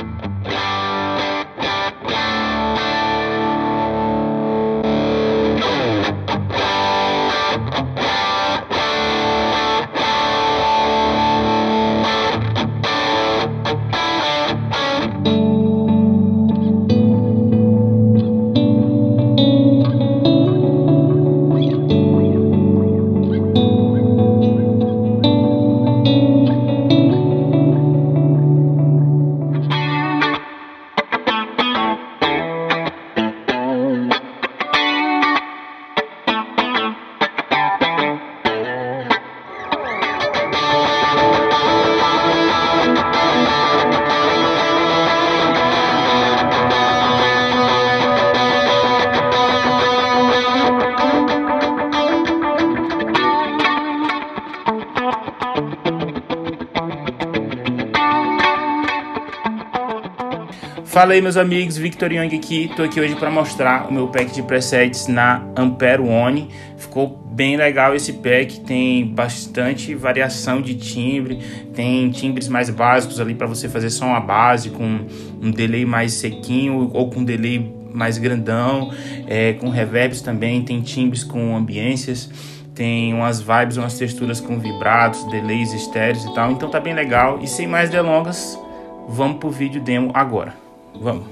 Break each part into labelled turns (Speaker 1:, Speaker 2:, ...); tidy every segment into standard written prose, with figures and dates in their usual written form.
Speaker 1: Fala aí, meus amigos, Victor Young aqui. Tô aqui hoje para mostrar o meu pack de presets na Ampere One. Ficou bem legal esse pack, tem bastante variação de timbre, tem timbres mais básicos ali para você fazer só uma base com um delay mais sequinho ou com um delay mais grandão, com reverbs também, tem timbres com ambiências, tem umas vibes, umas texturas com vibratos, delays, estéreos e tal. Então tá bem legal. E sem mais delongas, vamos pro vídeo demo agora. Vamos!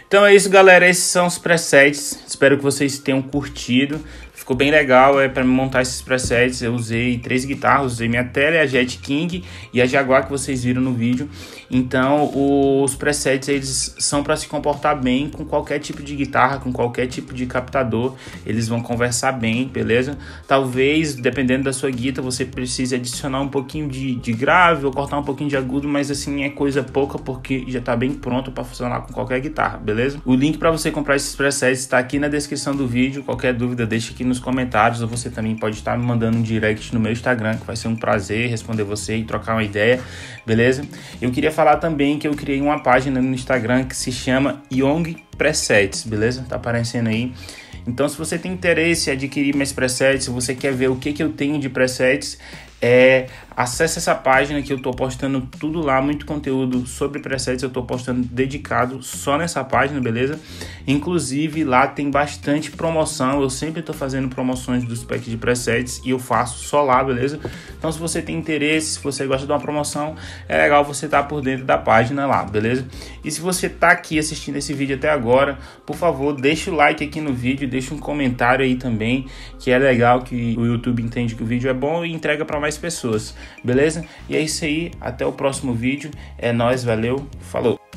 Speaker 1: Então é isso, galera, esses são os presets, espero que vocês tenham curtido. Ficou bem legal, para montar esses presets eu usei 3 guitarras, usei minha Tele, a Jet King e a Jaguar que vocês viram no vídeo. Então os presets eles são para se comportar bem com qualquer tipo de guitarra, com qualquer tipo de captador, eles vão conversar bem, beleza? Talvez, dependendo da sua guitarra, você precise adicionar um pouquinho de grave ou cortar um pouquinho de agudo, mas assim é coisa pouca porque já está bem pronto para funcionar com qualquer guitarra, beleza? O link para você comprar esses presets está aqui na descrição do vídeo, qualquer dúvida deixa aqui nos comentários, ou você também pode estar me mandando um direct no meu Instagram, que vai ser um prazer responder você e trocar uma ideia, beleza? Eu queria falar também que eu criei uma página no Instagram que se chama Young Presets, beleza? Tá aparecendo aí. Então, se você tem interesse em adquirir mais presets, se você quer ver o que eu tenho de presets, acesse essa página que eu tô postando tudo lá, muito conteúdo sobre presets eu tô postando dedicado só nessa página, beleza? Inclusive lá tem bastante promoção, eu sempre tô fazendo promoções dos packs de presets e eu faço só lá, beleza? Então se você tem interesse, se você gosta de uma promoção, é legal você estar por dentro da página lá, beleza? E se você tá aqui assistindo esse vídeo até agora, por favor, deixa o like aqui no vídeo, deixa um comentário aí também, que é legal, que o YouTube entende que o vídeo é bom e entrega para mais pessoas, beleza? E é isso aí, até o próximo vídeo, é nóis, valeu, falou!